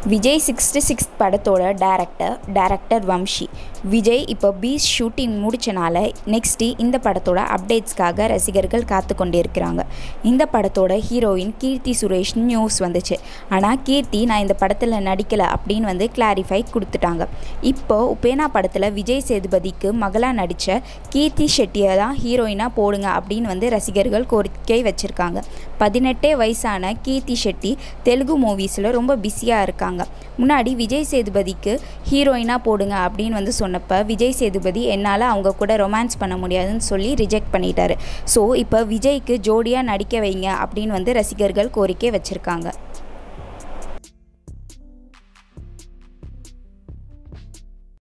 Vijay 66 படத்தோட director Vamsi. Vijay இப்போ piece shooting முடிச்சனால next இந்த படத்தோட அப்டேட்ஸ்க்காக ரசிகர்கள் காத்து கொண்டிருக்கிறாங்க. இந்த படத்தோட ஹீரோயின் கீர்த்தி சுரேஷ் நியூஸ் வந்துச்சு. ஆனால் கீர்த்தி நான் இந்த படத்தில் நடிக்கலை அப்படின்னு கிளாரிஃபை கொடுத்துட்டாங்க. இப்போ உப்பேனா படத்தில் விஜய் சேதுபதிக்கு மகளாக நடித்த கீர்த்தி ஷெட்டியை தான் ஹீரோயினாக போடுங்க அப்படின்னு ரசிகர்கள் கோரிக்கை வச்சுருக்காங்க. 18 வயசான கீர்த்தி ஷெட்டி தெலுங்கு மூவிஸில் ரொம்ப பிஸியாக இருக்காங்க. முன்னாடி விஜய் சேதுபதிக்கு ஹீரோயினாக போடுங்க அப்படின்னு சொன்னப்போ விஜய் சேதுபதி என்னால் அவங்க கூட ரொமான்ஸ் பண்ண முடியாதுன்னு சொல்லி ரிஜெக்ட் பண்ணிட்டாரு. ஸோ இப்போ விஜய்க்கு ஜோடியாக நடிக்க வைங்க அப்படின்னு ரசிகர்கள் கோரிக்கை வச்சுருக்காங்க.